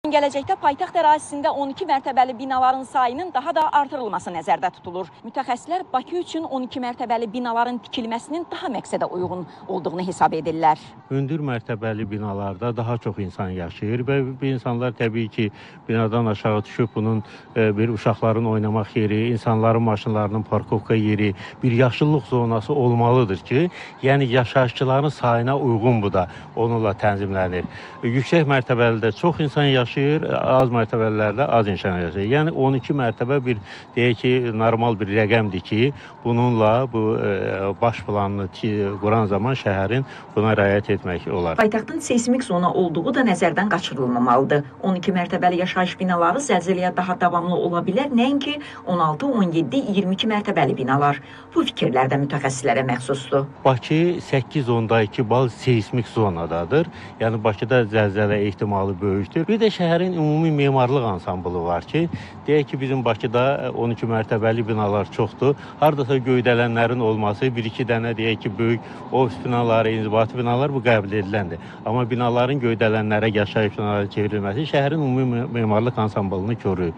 Gələcəkdə paytaxt ərazisində 12 mərtəbəli binaların sayının daha da artırılması nəzərdə tutulur. Mütəxəssislər Bakı üçün 12 mərtəbəli binaların tikilməsinin daha məqsədə uyğun olduğunu hesab edirlər. Hündür mərtəbəli binalarda daha çox insan yaşayır və bu insanlar təbii ki, binadan aşağı düşüb bunun bir uşaqların oynamaq yeri, insanların maşınlarının parkovka yeri, bir yaşıllıq zonası olmalıdır ki, yəni yaşayışçıların sayına uyğun bu da onunla tənzimlənir. Yüksək mərtəbəlidə çox insan yaşayır, az mərtəbələrdə az insan yaşayır. Yəni 12 mərtəbə bir, deyək ki, normal bir rəqəmdir ki, bununla bu baş planını quran zaman şəhərin buna riayət etmək olar. Paytaxtın seismik zona olduğu da nəzərdən qaçırılmamalıdır. 12 mərtəbəli yaşayış binaları zəlzələyə daha davamlı ola bilər, nəinki 16, 17, 22 mərtəbəli binalar. Bu fikirlər də mütəxəssislərə məxsusdur. Bakı 8.2 bal seismik zonadadır. Yəni Bakıda zəlzələ ehtimalı böyükdür. Bir də şəhərin ümumi memarlıq ansamblı var ki, deyək ki, bizim Bakıda 12 mərtəbəli binalar çoxdur. Hardasa göydələnlərin olması, bir-iki dənə deyək ki, böyük ofis binaları, inzibati binalar bu qəbul ediləndir. Amma binaların göydələnlərə yaşayış binaları çevrilməsi şəhərin ümumi memarlıq ansamblını koruyur.